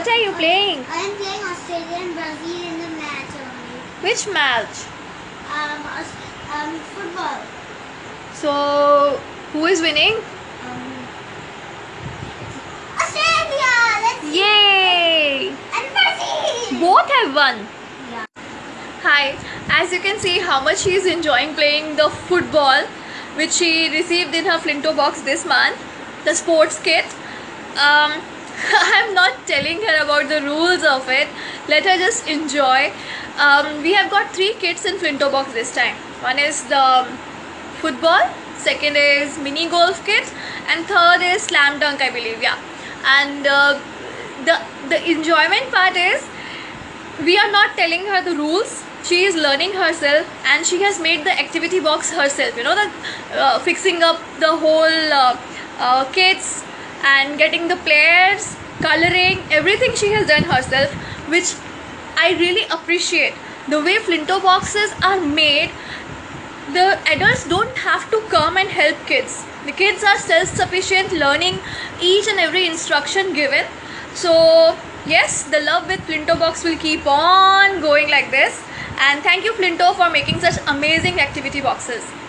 What are you playing? I am playing Australia and Brazil in the match only. Which match? Football. So, who is winning? Australia! Yay! And Brazil! Both have won. Yeah. Hi, as you can see how much she is enjoying playing the football which she received in her Fintobox this month, the sports kit. I'm not telling her about the rules of it, let her just enjoy. We have got 3 kits in Fintobox this time. One is the football, second is mini golf kit, and third is slam dunk, I believe. Yeah. And the enjoyment part is we are not telling her the rules. She is learning herself and she has made the activity box herself, you know, the fixing up the whole kits and getting the players, coloring, everything she has done herself, which I really appreciate. The way Fintoboxes are made, the adults don't have to come and help kids. The kids are self-sufficient, learning each and every instruction given. So yes, the love with Fintobox will keep on going like this. And thank you Flinto for making such amazing activity boxes.